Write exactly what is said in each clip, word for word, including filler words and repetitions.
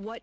What?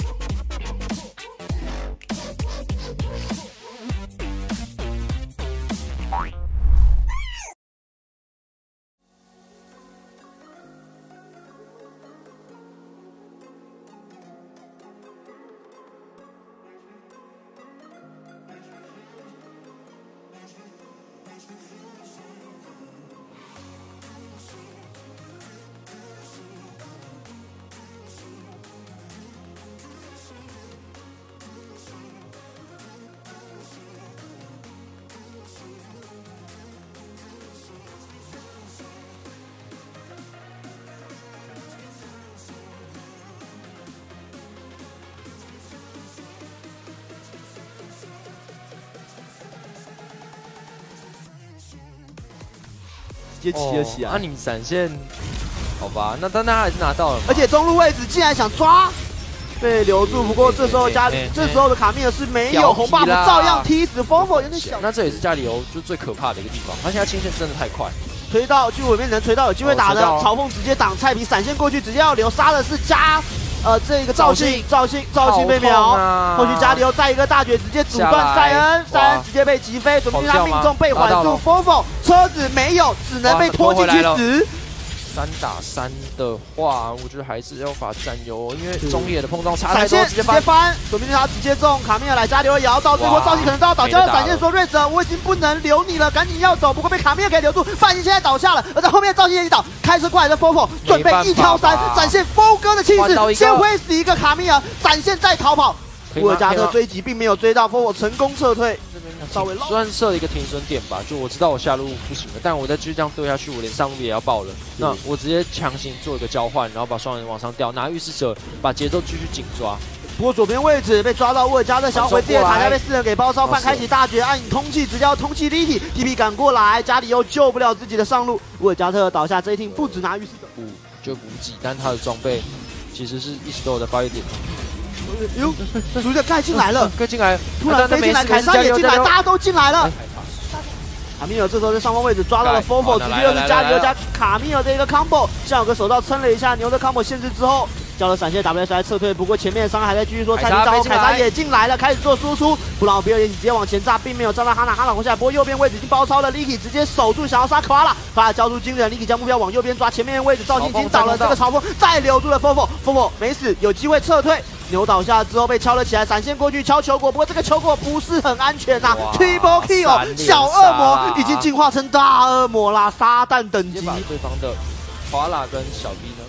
直接骑了起来。 那、哦啊、你闪现，好吧，那但他还是拿到了嘛。 而且中路位置竟然想抓，被留住。不过这时候家里，这时候的卡米尔是没有红 buff， 照样踢死 Fofo， 有点小。 那这也是加里欧就最可怕的一个地方，他现在清线真的太快。 推到巨尾面能推到有机会打的，嘲讽直接挡菜皮闪现过去，直接要留杀的是加呃这个赵信，赵信赵信被秒， 啊、 后续加里欧再一个大绝直接阻断塞恩，塞恩直接被击飞，准备他命中被缓住 ，Fofo 车子没有，只能被拖进去死。 三打三的话，我觉得还是要把占优，因为中野的碰撞差太多，直接翻，左边他直接中，卡米尔来加流也要到，这波赵信可能都要倒，交闪现说瑞泽，我已经不能留你了，赶紧要走，不过被卡米尔给留住，范鑫现在倒下了，而在后面赵信也已倒，开车过来的 Fofo 准备一挑三，展现峰哥的气势，先挥死一个卡米尔，展现再逃跑，乌尔加特追击并没有追到 ，Fofo 成功撤退。 稍微虽然设了一个停损点吧，就我知道我下路不行了，但我再继续这样对下去，我连上路也要爆了。那我直接强行做一个交换，然后把双人往上吊，拿御使者把节奏继续紧抓。 不过左边位置被抓到乌尔加特小鬼，自己塔下被四人给包抄，范开启大绝，暗影通气，直接要通气立体 ，T P 赶过来，家里又救不了自己的上路，乌尔加特倒下，这一听不止拿御使者， 五就补给，但他的装备其实是一直都有在发育点。 哟，主角盖进来了， 盖进来， 突然飞进来，凯撒也进来，大家都进来了。卡米尔这时候在上方位置抓到了 Fofo， 直接又是加油加卡米尔的一个 combo， 像有个手套撑了一下牛的 combo 限制之后，交了闪现 W S I 撤退，不过前面的伤害还在继续说，蔡明招凯撒也进来了，开始做输出，布朗比尔也直接往前炸，并没有炸到哈娜，哈娜红下来，不过右边位置已经包抄了 ，Licky 直接守住，想要杀 Koala， Koala 交出惊人 ，Licky 将目标往右边抓，前面的位置赵信已经倒了这个嘲讽，再留住了 Fofo，Fofo 没死，有机会撤退。 牛倒下之后被敲了起来，闪现过去敲球果，不过这个球果不是很安全呐、啊。Triple kill， 小恶魔已经进化成大恶魔啦，撒旦等级。 把对方的华拉跟小 B 呢？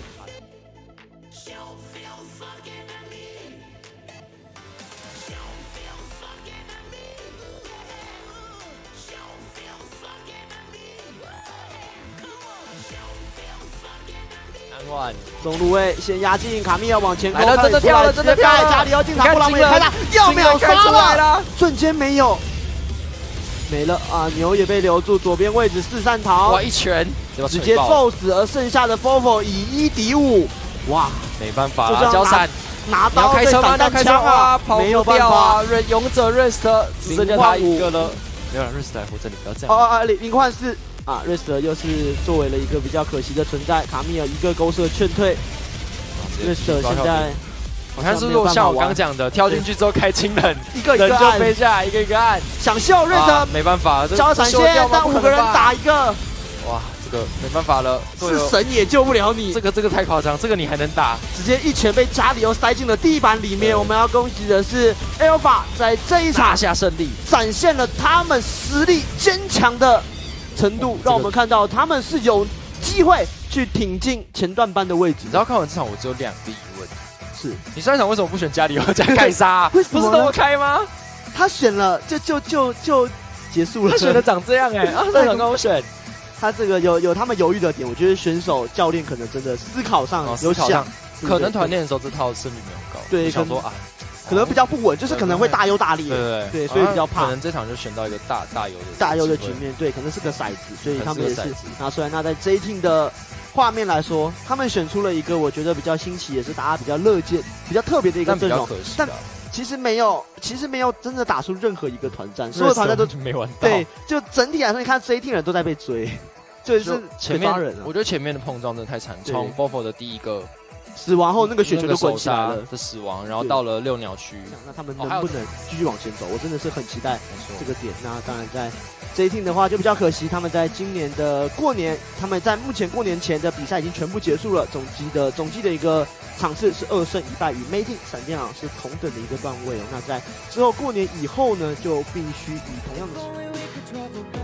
中路位先压进卡米尔往前攻， 来了，真的跳了，真的跳了！ 加里奥进场，布朗没有开大，要秒杀了，瞬间没有，没了啊！牛也被留住，左边位置四散逃， 哇，一拳直接揍死，而剩下的 Fofo 以一敌五，哇， 没办法了，交闪拿刀对散弹枪啊，没有办法， 勇者 Rest 只剩下他一个了，没有了 Rest 来活着，你不要这样。 哦哦，零换四。 啊，瑞斯特又是作为了一个比较可惜的存在，卡米尔一个勾射劝退。瑞斯特现在， 我看是不是像我刚讲的，跳进去之后开轻人， 一个一个就飞下来，一个一个按， 想秀瑞斯特没办法， 交闪现，但五个人打一个， 哇，这个没办法了， 是神也救不了你。 这个这个太夸张，这个你还能打？ 直接一拳被加里欧塞进了地板里面。我们要恭喜的是 Alpha 在这一场拿下胜利， 展现了他们实力坚强的。 程度让我们看到他们是有机会去挺进前段班的位置。 你知道看完这场我只有两个疑问， 是你上一场为什么不选加里奥加盖莎？ 为什么不是都开吗？ 他选了就就就就结束了。 他选的长这样哎、欸，啊，这场跟我选。 他这个有有他们犹豫的点，我觉得选手教练可能真的思考上有想， 可能团练的时候这套胜率没有高。 对， 想说啊。 可能比较不稳，就是可能会大优大劣， 对对对，所以比较怕。 可能这场就选到一个大大优的大优的局面，对，可能是个骰子，所以他们也是拿出来。那在 J Team 的画面来说，他们选出了一个我觉得比较新奇，也是大家比较乐见、比较特别的一个阵容。但其实没有，其实没有真的打出任何一个团战，所有团战都没玩到。 对，就整体来说，你看 J Team 人都在被追，就是前面，我觉得前面的碰撞真的太惨，从 Fofo 的第一个。 死亡后那个雪球就滚起来了的死亡，然后到了六鸟区， 那他们能不能继续往前走？我真的是很期待这个点。那当然在 J Team 的话就比较可惜，他们在今年的过年，他们在目前过年前的比赛已经全部结束了，总计的总计的一个场次是二胜一败，与 Mating 闪电狼是同等的一个段位哦。那在之后过年以后呢，就必须以同样的。